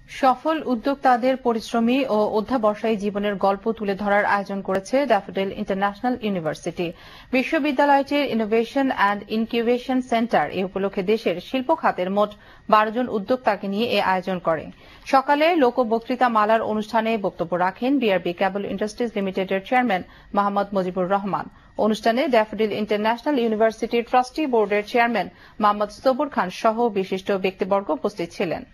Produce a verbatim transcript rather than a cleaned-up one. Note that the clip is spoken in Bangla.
সফল উদ্যোক্তাদের পরিশ্রমী ও অধ্যাবসায়ী জীবনের গল্প তুলে ধরার আয়োজন করেছে ড্যাফোডিল ইন্টারন্যাশনাল ইউনিভার্সিটি। বিশ্ববিদ্যালয়টির ইনোভেশন অ্যান্ড ইনকিউবেশন সেন্টার এ উপলক্ষে দেশের শিল্প খাতের মোট বারো জন উদ্যোক্তাকে নিয়ে এ আয়োজন করে। সকালে লোক বক্তৃতা মালার অনুষ্ঠানে বক্তব্য রাখেন বিআরবি কেবল ইন্ডাস্ট্রিজ লিমিটেডের চেয়ারম্যান মোহাম্মদ মুজিবুর রহমান। অনুষ্ঠানে ড্যাফোডিল ইন্টারন্যাশনাল ইউনিভার্সিটির ট্রাস্টি বোর্ডের চেয়ারম্যান মোহাম্মদ সবুর খান সহ বিশিষ্ট ব্যক্তিবর্গ উপস্থিত ছিলেন।